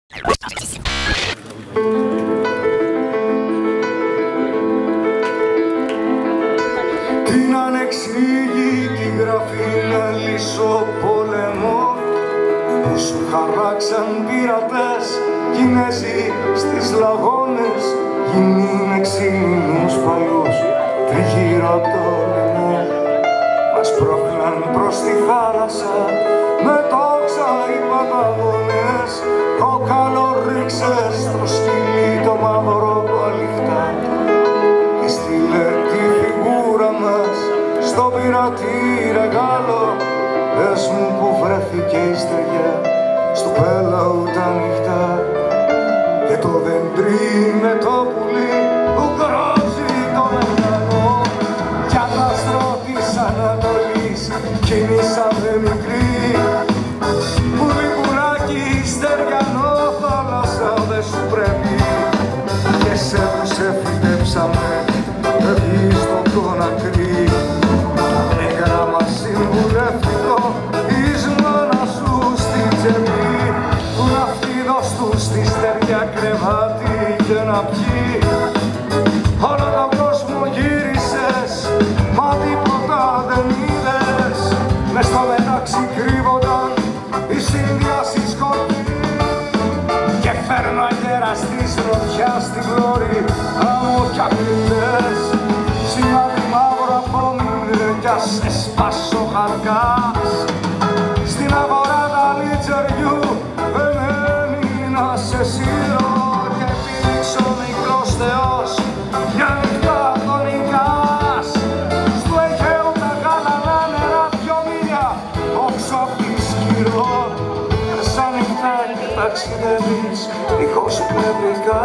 Την ανεξήγητη γραφή να λύσω πόλεμο που σου χαράξαν πειρατές Κινέζοι στις λαγώνες, γυμνοί με ξύλινους παλιούς τριγύρω απ' το λαιμό. Μας πρόχναν προς τη θάλασσα με τόξα οι παταγώνες. Κόκαλο ρίξε στο σκυλί το μαύρο που αληχτά και στείλε τη φιγούρα μας στο πειρατή ρεγάλο. Πες μου που βρέθηκε η στεριά στο πέλαου τα νυχτά και το δεντρί με το πουλί που κρόζει το μεγάλο. Κι άστρο της Ανατολής κινήσαμε μικρή πουλί πουλάκι στεριανό, θάλασσα δε σου πρέπει και σε που σε φυτέψαμε παιδί στον τον ακρί. Έγραμμα συμβουλευτικό εις μόνας σου στην τσεπή που να φίδος του στη στεριά κρεβάτι και να πιει. Όλο τον κόσμο γύρισες μα τίποτα δεν είδες, μες στο μεταξύ κρύβονταν οι συνδυάσεις σκορποί και φέρνω αγέρα στη στροφιά στην πλώρη άμμο κι ακλειτές. Σημάδι μαύρο απόμεινε κι ας εσπάσω χαρκάς στην αγορά τα λιτσεριού εμένη να σε σύρω και πήξω μικρός θεός μια νυχτά τον νικάς. Στου Αιγαίου τα γάλανα νερά δυο μίλια όξω απ' τη Σκύρο σαν νυχτά και ταξιδεύεις δίχως πνευρικά.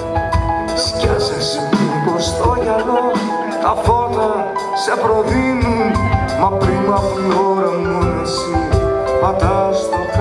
Σκιάζεσαι μήπως στο γυαλό τα φώτα σε προδίνουν, μα πριν από την ώρα μόνο εσύ πατάς το